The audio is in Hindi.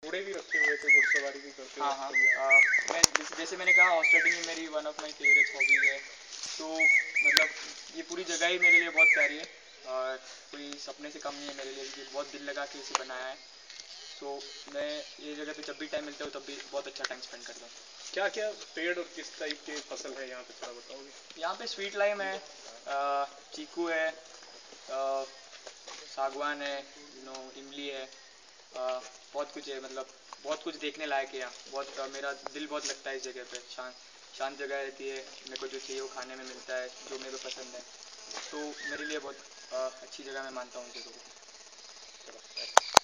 घोड़े भी रखे हुए थे, घुड़सवारी भी करते हो? हाँ हाँ, मैं जैसे मैंने कहा हॉर्स राइडिंग ही मेरी one of my favourite hobbies है। तो मतलब ये पूरी जगह ही मेरे लिए बहुत प्यारी है और कोई सपने से कम नहीं है मेरे लिए, क्योंकि बहुत दिल लगा के इसे बनाया है। तो मैं ये जगह पे जब भी टाइम मिलता हूँ तब भी बहुत अच्छा टाइम स्पेंड करता हूँ। क्या क्या पेड़ और किस टाइप के फसल है यहाँ पे, थोड़ा बताओगे? यहाँ पे स्वीट लाइम है, चीकू है, सागवान है, इमली है, बहुत कुछ है। मतलब बहुत कुछ देखने लायक है यहाँ। बहुत मेरा दिल बहुत लगता है इस जगह पे। शांत शांत जगह रहती है, मेरे को जो चाहिए वो खाने में मिलता है, जो मेरे को पसंद है। तो मेरे लिए बहुत अच्छी जगह मैं मानता हूँ इस जगह को।